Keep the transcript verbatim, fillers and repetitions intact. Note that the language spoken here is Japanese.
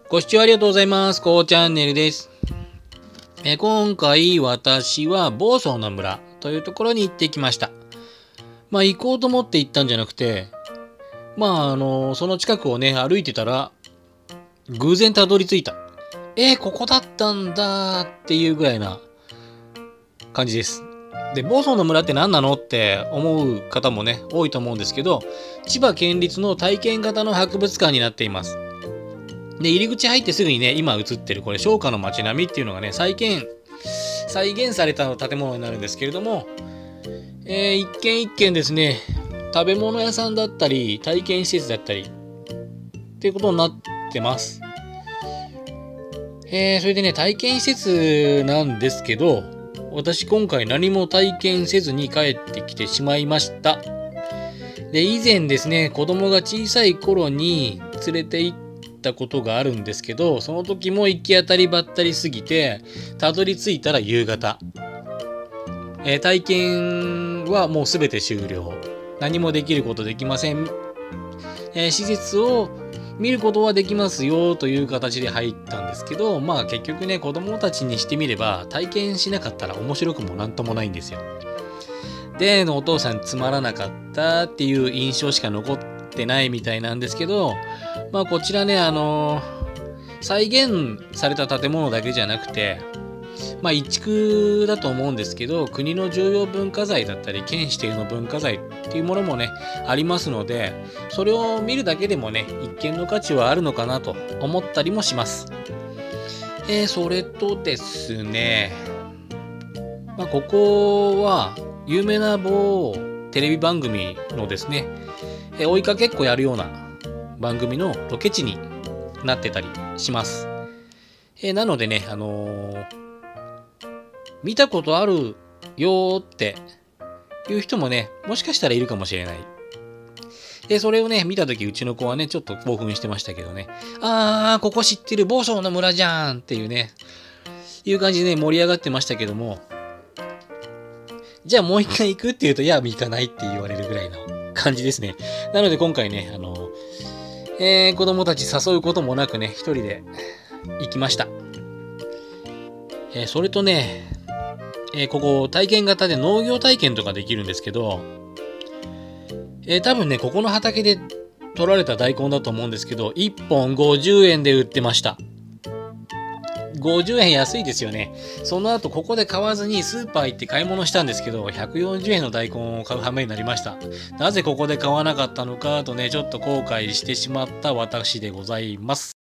ご視聴ありがとうございます。こうチャンネルです。え今回私は房総の村というところに行ってきました。まあ行こうと思って行ったんじゃなくて、まああの、その近くをね、歩いてたら、偶然たどり着いた。えー、ここだったんだっていうぐらいな感じです。で、房総の村って何なのって思う方もね、多いと思うんですけど、千葉県立の体験型の博物館になっています。で、入り口入ってすぐにね、今映ってるこれ、商家の街並みっていうのがね、再現、再現された建物になるんですけれども、えー、一軒一軒ですね、食べ物屋さんだったり、体験施設だったり、っていうことになってます。えー、それでね、体験施設なんですけど、私今回何も体験せずに帰ってきてしまいました。で、以前ですね、子供が小さい頃に連れて行ったことがあるんですけど、その時も行き当たりばったりすぎて、たどり着いたら夕方。えー、体験はもうすべて終了。何もできることできません。えー、施設を見ることはできますよという形で入ったんですけど、まあ結局ね、子供たちにしてみれば体験しなかったら面白くもなんともないんですよ。で、お父さんつまらなかったっていう印象しか残ってないみたいなんですけど、まあこちらね、あのー、再現された建物だけじゃなくて、まあ移築だと思うんですけど、国の重要文化財だったり、県指定の文化財っていうものもね、ありますので、それを見るだけでもね、一見の価値はあるのかなと思ったりもします。えー、それとですね、まあここは、有名な某テレビ番組のですね、え追いかけっこやるような番組のロケ地になってたりします。えなのでね、あのー、見たことあるよーっていう人もね、もしかしたらいるかもしれない。で、それをね、見たときうちの子はね、ちょっと興奮してましたけどね、あー、ここ知ってる房総の村じゃんっていうね、いう感じでね、盛り上がってましたけども、じゃあもう一回行くって言うと、いや、行かないって言われるぐらいの感じですね。なので今回ね、あの、えー、子供たち誘うこともなくね、一人で行きました。えー、それとね、えー、ここ体験型で農業体験とかできるんですけど、えー、多分ね、ここの畑で取られた大根だと思うんですけど、いっぽんごじゅうえんで売ってました。ごじゅうえん安いですよね。その後ここで買わずにスーパー行って買い物したんですけど、ひゃくよんじゅうえんの大根を買う羽目になりました。なぜここで買わなかったのかとね、ちょっと後悔してしまった私でございます。